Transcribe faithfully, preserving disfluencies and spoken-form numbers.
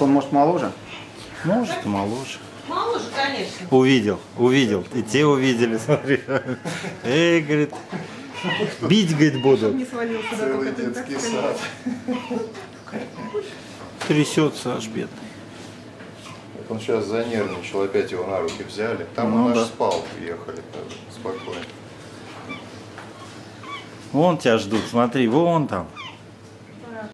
Он может моложе? Может, моложе. Моложе, конечно. Увидел, увидел. И те увидели, смотри. Эй, говорит, бить, говорит, будут. Не свалился. Целый детский сад. Трясется аж бедный. Он сейчас занервничал, опять его на руки взяли. Там Ну, он аж да. спал, ехали спокойно. Вон тебя ждут, смотри, вон там.